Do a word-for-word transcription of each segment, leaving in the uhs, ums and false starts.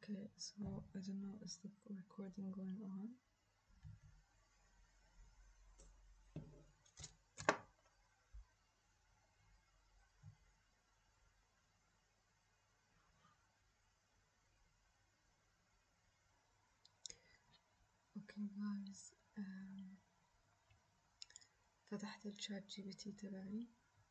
Okay, so I don't know, is the recording going on? Okay guys, um, فتحت الشات جي بي تي تبعي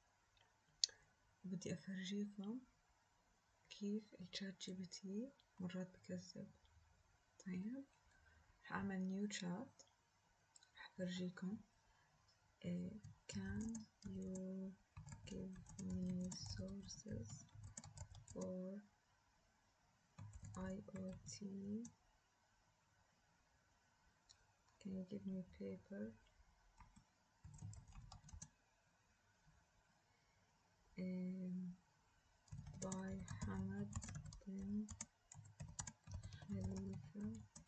وبدي أفرجيكم كيف الشات جي بي تي مرات بكذب. طيب رح أعمل نيو شات، رح أفرجيكم. uh, can you give me sources for IoT? Can you give me paper um, by Hamad bin Khalifa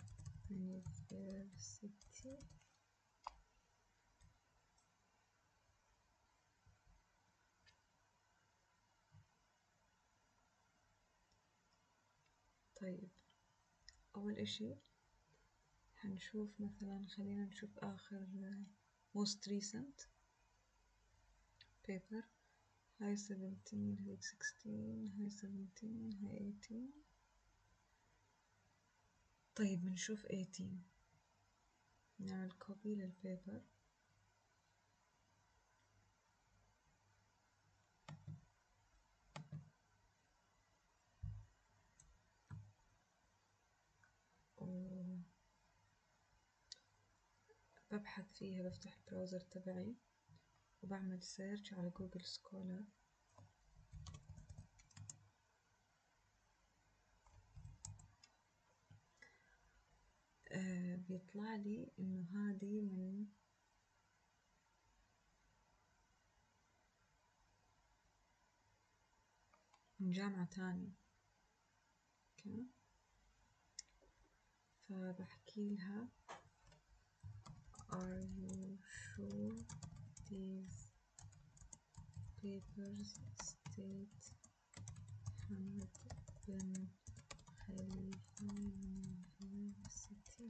University? طيب أول إشي هنشوف مثلا، خلينا نشوف آخر most recent paper. هاي seventeen، هاي sixteen، هاي seventeen، هاي eighteen. طيب بنشوف eighteen، نعمل copy للبيبر وببحث فيها، بفتح البراوزر تبعي وبعمل سيرش على جوجل سكولر. آه بيطلع لي إنه هذه من من جامعة تانية. اوكي، فبحكي لها are you sure these papers state Hamad bin Khalifa University?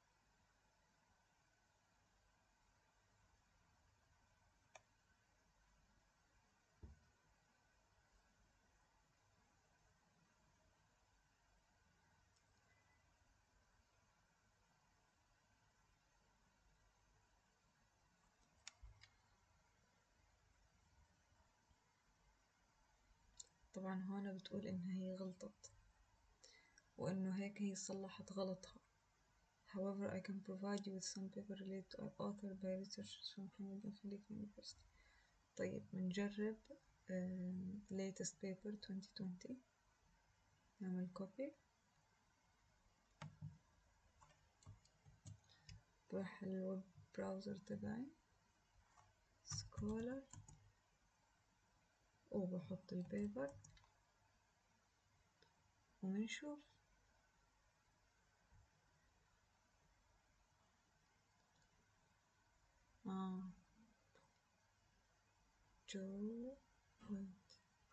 طبعا هون بتقول إنها هي غلطت وإنه هيك هي صلحت غلطها. However, I can provide you with some paper related to our author by researchers from Hamad bin Khalifa University. طيب بنجرب uh, latest paper twenty twenty. نعمل copy، بروح الويب براوزر تبعي سكولر وبحط البيبر وبنشوف. آه جو ويت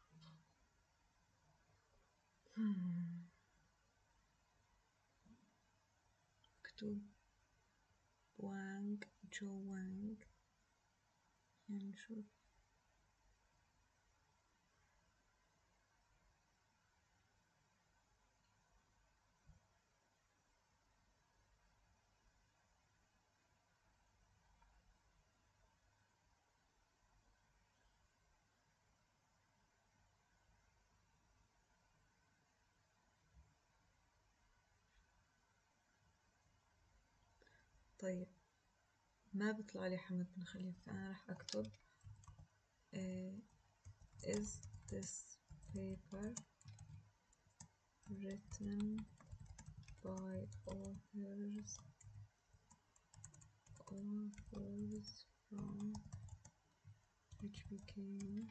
مكتوب وانج، جو وانج. يعني نشوف. طيب ما بيطلع لي حمد بن خليفة، فأنا راح أكتب uh, is this paper written by authors authors from which became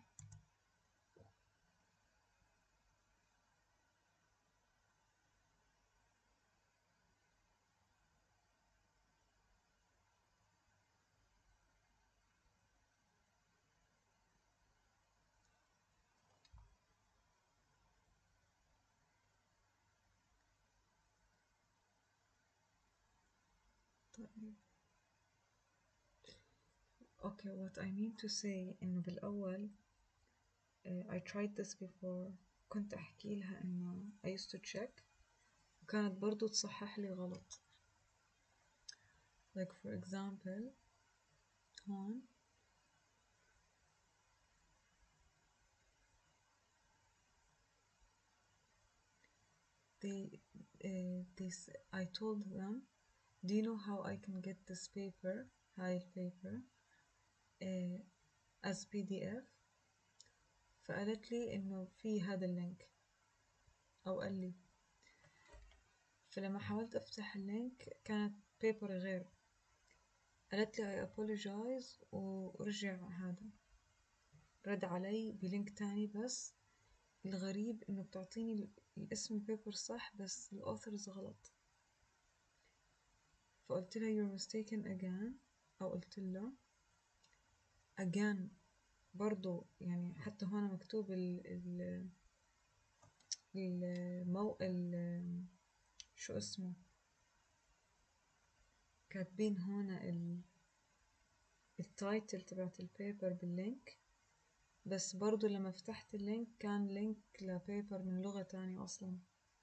طيب okay, what I mean to say إنه بالأول uh, I tried this before. كنت أحكي لها إنه I used to check وكانت برضو تصحح لي غلط. like for example هون they uh, this I told them, do you know how I can get this paper, هاي البيبر uh, as بي دي إف؟ فقالت لي إنه في هذا اللينك أو قال لي. فلما حاولت أفتح اللينك كانت بيبر غير. قالت لي I apologize ورجع هذا رد علي بلينك تاني. بس الغريب إنه بتعطيني الاسم البيبر صح بس الأوثرز غلط. فقلت لها you're mistaken again أو قلت له again برضو يعني حتى هون مكتوب ال ال المو ال شو اسمه كاتبين هون ال التايتل تبعت البيبر باللينك. بس برضو لما فتحت اللينك كان لينك لبيبر من لغة تانية أصلا.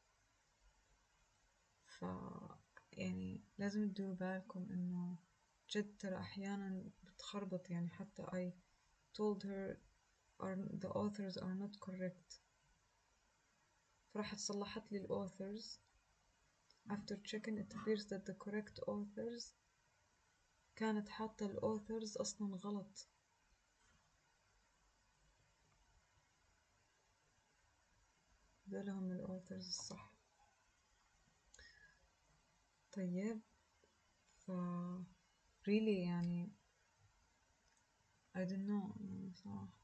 ف يعني لازم تديروا بالكم إنه جد ترى أحيانا بتخربط. يعني حتى I told her are, the authors are not correct. فراحت صلحت لي ال authors. after checking it appears that the correct authors كانت حاطة ال authors أصلا غلط. دولهم ال authors الصح. طيب ف really يعني I don't know يعني صراحة.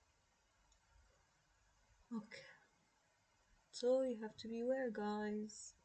Okay, so you have to beware guys.